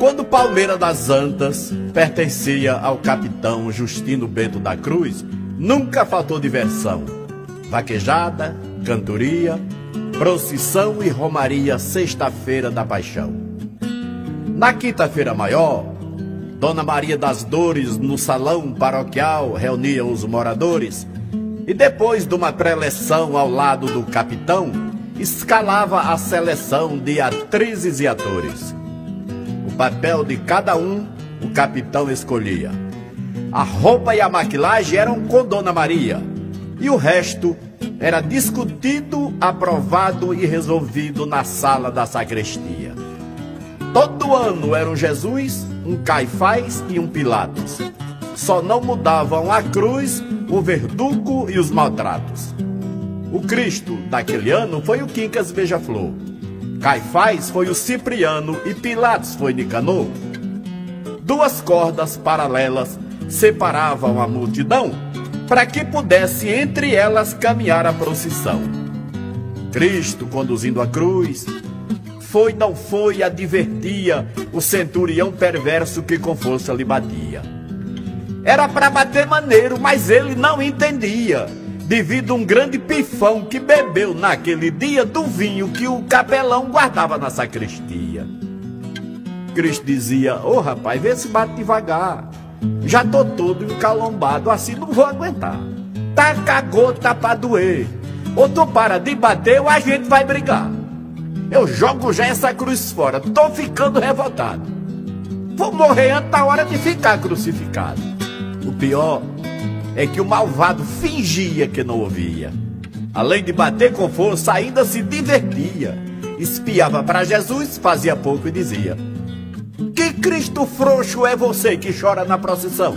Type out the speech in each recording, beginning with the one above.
Quando Palmeira das Antas pertencia ao capitão Justino Bento da Cruz, nunca faltou diversão. Vaquejada, cantoria, procissão e romaria sexta-feira da Paixão. Na quinta-feira maior, Dona Maria das Dores, no salão paroquial, reunia os moradores e depois de uma preleção ao lado do capitão, escalava a seleção de atrizes e atores. O papel de cada um, o capitão escolhia. A roupa e a maquilagem eram com Dona Maria, e o resto era discutido, aprovado e resolvido na sala da sacristia. Todo ano era um Jesus, um Caifás e um Pilatos. Só não mudavam a cruz, o verdugo e os maltratos. O Cristo daquele ano foi o Quincas Beija-Flor. Caifás foi o Cipriano e Pilatos foi Nicanor. Duas cordas paralelas separavam a multidão para que pudesse entre elas caminhar a procissão. Cristo conduzindo a cruz, foi, não foi, advertia o centurião perverso que com força lhe batia. Era para bater maneiro, mas ele não entendia, devido a um grande pifão que bebeu naquele dia do vinho que o capelão guardava na sacristia. Cristo dizia: ô rapaz, vê se bate devagar, já tô todo encalombado, assim não vou aguentar. Taca a gota pra doer, ou tu para de bater ou a gente vai brigar. Eu jogo já essa cruz fora, tô ficando revoltado. Vou morrer antes da hora de ficar crucificado. O pior é que o malvado fingia que não ouvia. Além de bater com força, ainda se divertia. Espiava para Jesus, fazia pouco e dizia: que Cristo frouxo é você que chora na procissão?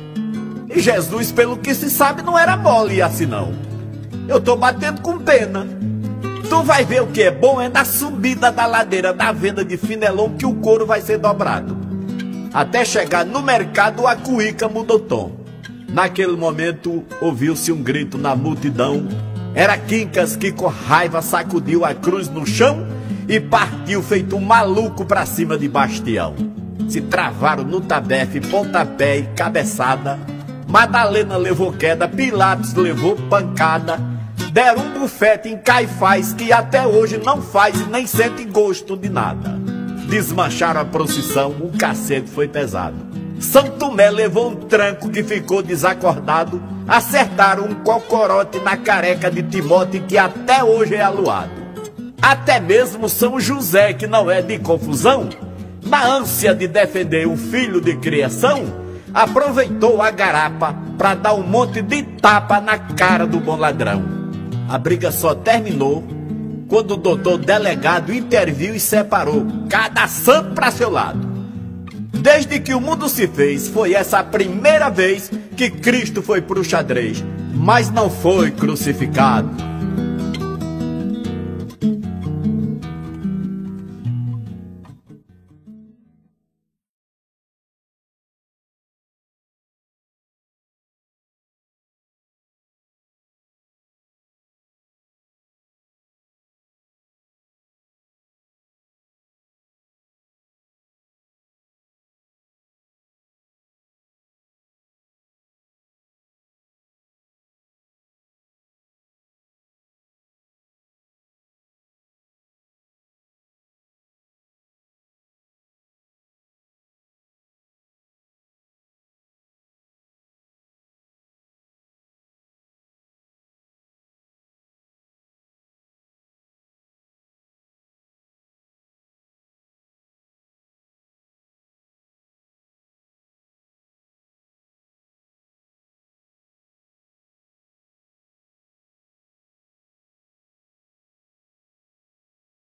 E Jesus, pelo que se sabe, não era mole assim não. Eu tô batendo com pena. Tu vai ver o que é bom é na subida da ladeira da venda de Finelon que o couro vai ser dobrado. Até chegar no mercado, a cuíca mudou tom. Naquele momento, ouviu-se um grito na multidão. Era Quincas que com raiva sacudiu a cruz no chão e partiu feito um maluco para cima de Bastião. Se travaram no tabefe, pontapé e cabeçada. Madalena levou queda, Pilatos levou pancada. Deram um bufete em Caifás que até hoje não faz e nem sente gosto de nada. Desmancharam a procissão, o cacete foi pesado. São Tomé levou um tranco que ficou desacordado. Acertaram um cocorote na careca de Timóteo que até hoje é aluado. Até mesmo São José, que não é de confusão, na ânsia de defender o filho de criação, aproveitou a garapa para dar um monte de tapa na cara do bom ladrão. A briga só terminou quando o doutor delegado interviu e separou cada santo para seu lado. Desde que o mundo se fez, foi essa a primeira vez que Cristo foi pro xadrez, mas não foi crucificado.